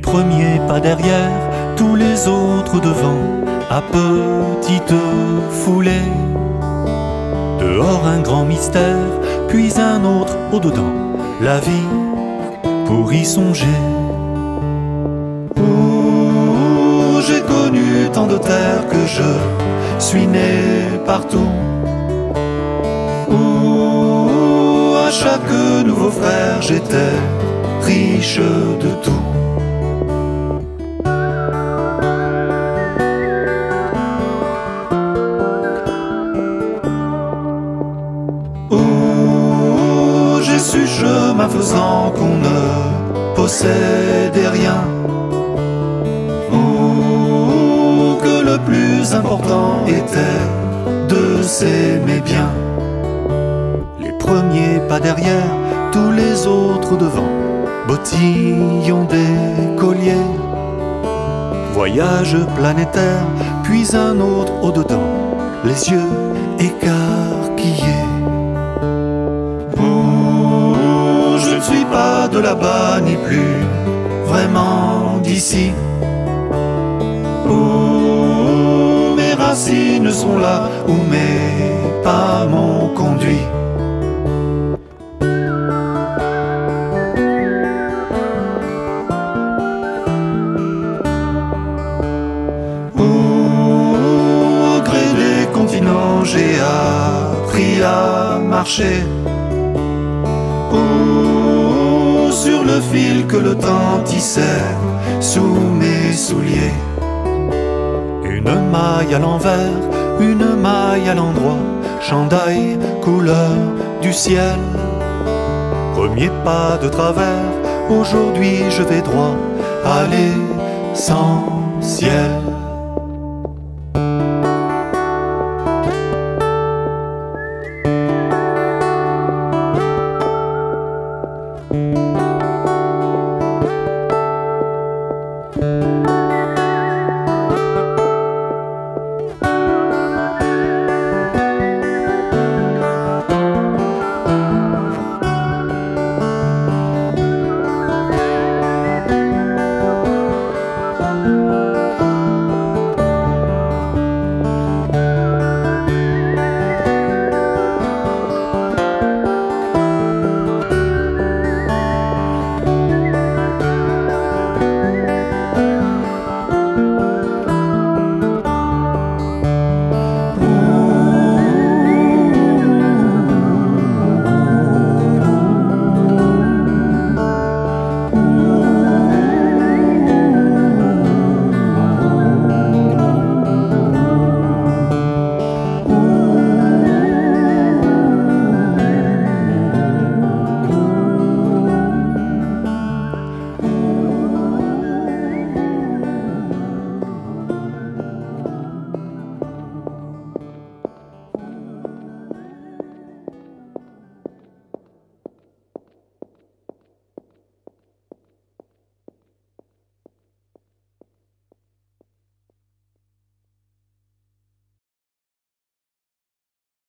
premiers pas derrière, tous les autres devant, à petite foulée. Dehors un grand mystère, puis un autre au-dedans, la vie pour y songer. Où j'ai connu tant de terres que je suis né partout. Où à chaque nouveau frère j'étais riche de tout. Où j'ai su chemin faisant qu'on ne possédait rien. Où que le plus important était de s'aimer bien. Les premiers pas derrière, tous les autres devant, bottillons des colliers. Voyage planétaire, puis un autre au-dedans, les yeux écarquillés. Où je ne suis pas de là-bas, ni plus vraiment d'ici. Où mes racines sont là, où mes pas m'ont conduit. Au gré des continents, j'ai appris à marcher. Ou sur le fil que le temps tissait sous mes souliers. Une maille à l'envers, une maille à l'endroit, chandail, couleur du ciel. Premier pas de travers, aujourd'hui je vais droit à l'essentiel.